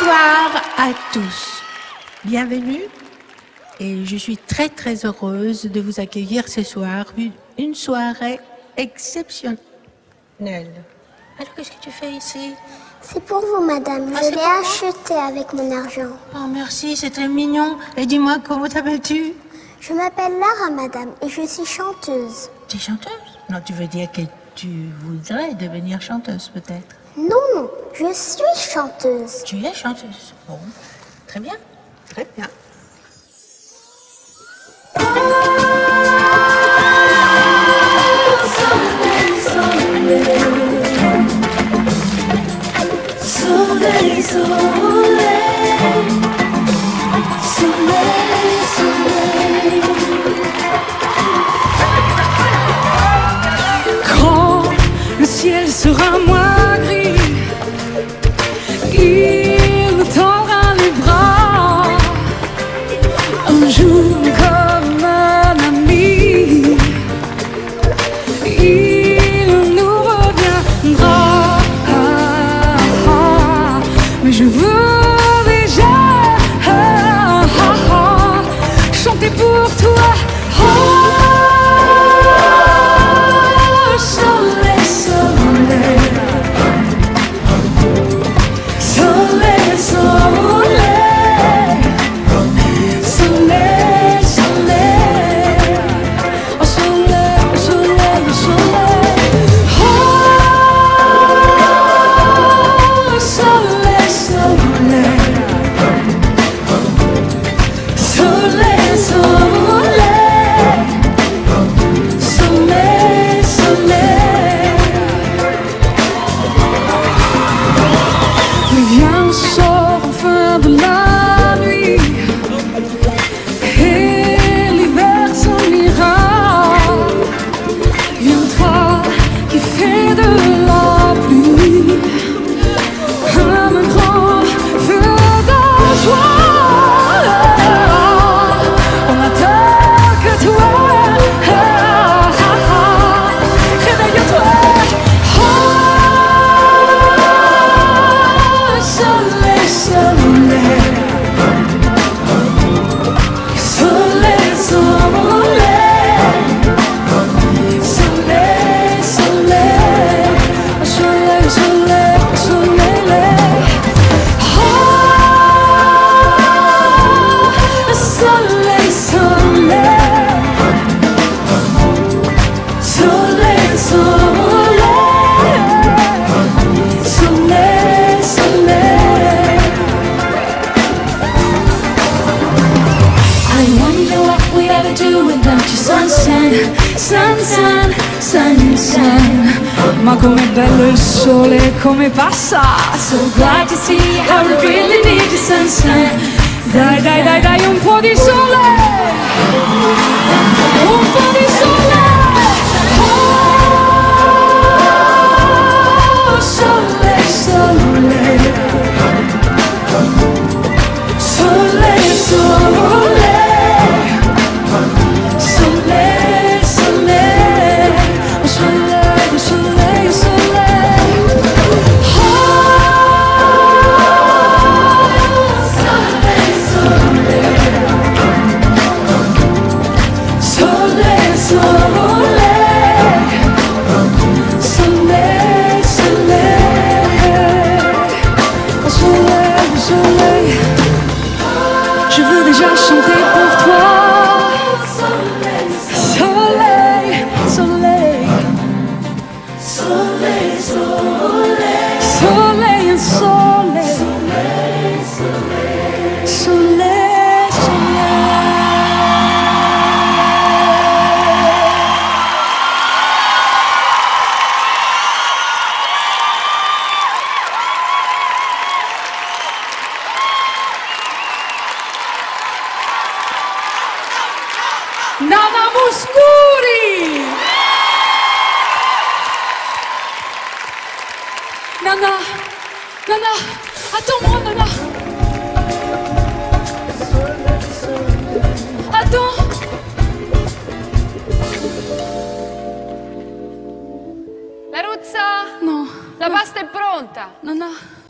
Bonsoir à tous. Bienvenue. Et je suis très très heureuse de vous accueillir ce soir. Une soirée exceptionnelle. Alors qu'est-ce que tu fais ici? C'est pour vous, madame. Je l'ai acheté avec mon argent. Oh merci, c'est très mignon. Et dis-moi, comment t'appelles-tu? Je m'appelle Lara, madame, et je suis chanteuse. Tu es chanteuse? Non, tu veux dire que tu voudrais devenir chanteuse, peut-être? Non, non, je suis chanteuse. Tu es chanteuse. Bon, très bien, très bien. Soleil, soleil, soleil. Quand le ciel sera moins gris, il nous tendra les bras. Un jour comme un ami, il nous reviendra. Mais je veux déjà chanter pour toi. Oh, soleil, soleil, soleil, soleil, soleil, soleil, oh soleil, soleil, soleil, oh soleil, soleil, soleil, soleil, soleil. Mais viens, on sort enfin de la nuit et l'hiver s'en ira. Viens toi qui fais de la pluie un grand feu de joie. On n'attend que toi. Réveille-toi. Oh, soleil, soleil, soleil, soleil, soleil, soleil, soleil, soleil, soleil. Oh, soleil, soleil, soleil, soleil, soleil, soleil. I wonder what we'd ever do without you, sunshine, sunshine, sunshine. Ma com'è bello il sole, come passa. So glad to see how we really need you, sunshine. Dai, dai, dai, dai, un po' di sole. Un po' di sole. Oh, sole, sole. Sole, sole. Soleil, soleil, oh soleil, soleil, soleil. Oh, soleil, soleil, soleil, soleil, soleil, oh soleil, soleil. Je veux déjà chanter pour toi. Soleil, soleil, soleil, soleil, soleil, soleil, soleil, soleil, soleil. Nana Mouskouri. Nana, Nana, attends-moi, Nana. Attends. Laruzza, No, la pasta è pronta. Nana.